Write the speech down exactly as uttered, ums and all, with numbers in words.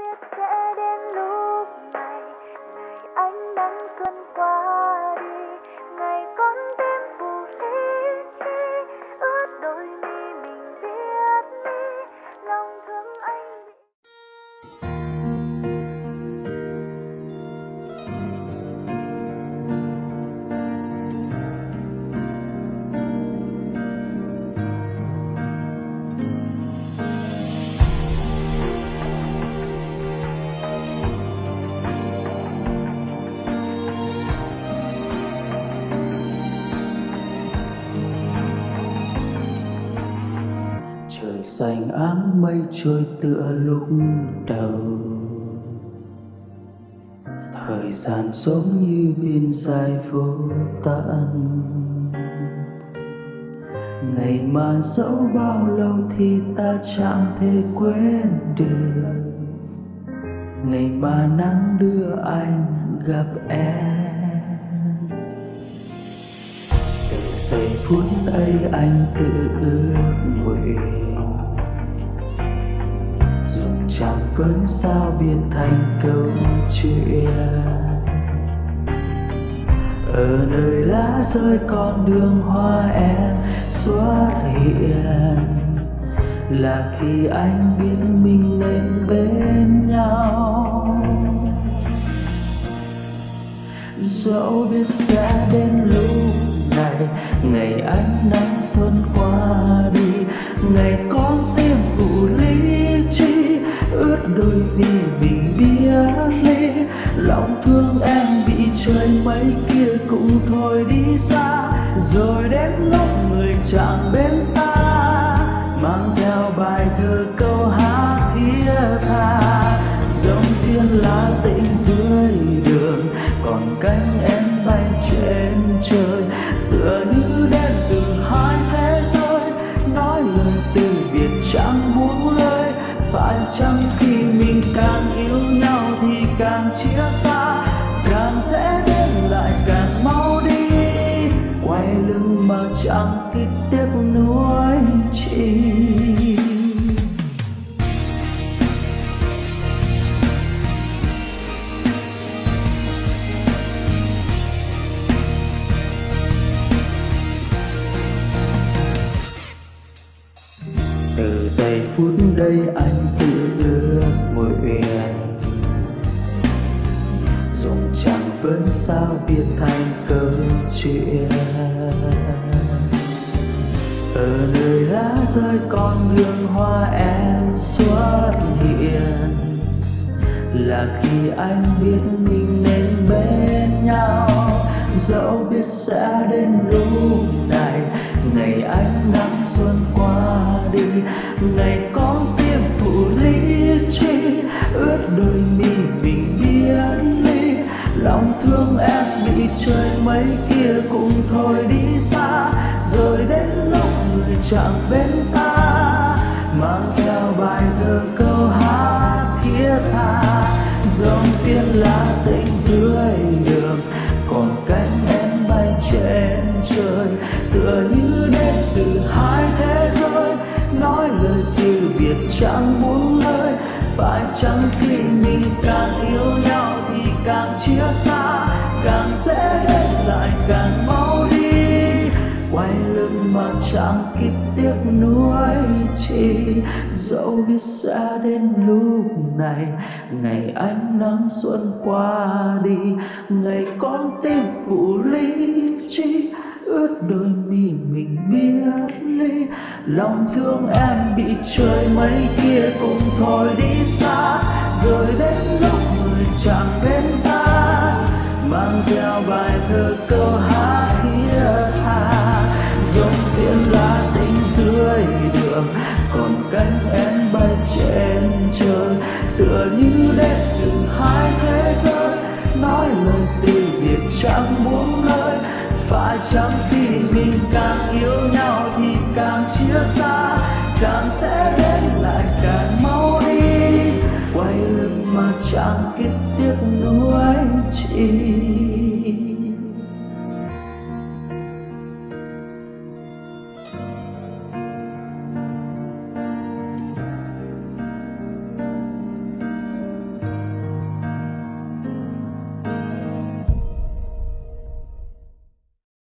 biết sẽ đến lúc này, ngày ánh nắng xuân qua đi, ngày con tim phủ lý trí, ướt đôi mi mình biết đi, lòng thương anh bị trời xanh áng mây trôi tựa lúc đầu. Thời gian giống như biên dài vô tận. Ngày mà dẫu bao lâu thì ta chẳng thể quên được. Ngày mà nắng đưa anh gặp em. Từ giây phút ấy anh tự ước nguyện, dùng chẳng vấn sao biến thành câu chuyện. Ở nơi lá rơi con đường hoa em xuất hiện, là khi anh biết mình nên bên nhau. Dẫu biết sẽ đến lúc này, ngày ánh nắng xuân qua đi, ngày con tim phủ lý trí, ướt đôi mi mình biết ly. Lòng thương em bị trời mây kia cũng thôi đi xa, rồi đến lúc người chẳng bên ta, mang theo bài thơ câu hát thiết tha. Dòng thiên lá tĩnh dưới đường, còn cánh em bay trên trời, tựa như đến từ hai thế giới, nói lời từ biệt chẳng buông lời. Phải chăng khi mình càng yêu nhau thì càng chia xa, càng dễ đến lại càng mau đi, quay lưng mà chẳng kịp tiếc nuối chi. Từ giây phút đây anh tự ước nguyện, dùng chẳng vấn sao viết thành câu chuyện. Ở nơi lá rơi con đường hoa em xuất hiện, là khi anh biết mình nên bên nhau. Dẫu biết sẽ đến lúc này, ngày ánh nắng xuân qua đi, ngày con tim phủ lý trí, ướt đôi mi mình biết ly. Lòng thương em bị trời mây kia cũng thôi đi xa, rồi đến lúc người chẳng bên ta, mang theo bài thơ câu hát thiết tha. Dòng tiên lá tĩnh dưới đường, còn cánh em bay trên trời, tựa như đến từ hai thế giới, nói lời từ biệt chẳng buông lời. Phải chăng khi mình càng yêu nhau thì càng chia xa, càng dễ đến lại càng mau đi, quay lưng mà chẳng kịp tiếc nuối chi. Dẫu biết sẽ đến lúc này, ngày ánh nắng xuân qua đi, ngày con tim phủ lý trí, ướt đôi mi mình biết ly. Lòng thương em bị trời mây kia cũng thôi đi xa, rồi đến lúc người chẳng bên ta, mang theo bài thơ câu hát thiết tha. Dòng thiên lá tĩnh dưới đường, còn cánh em bay trên trời, tựa như đến từ hai thế giới, nói lời từ biệt chẳng buông lời. Phải chăng khi mình càng yêu nhau thì càng chia xa, càng sẽ đến lại càng mau đi, quay lưng mà chẳng kịp tiếc nuối chi.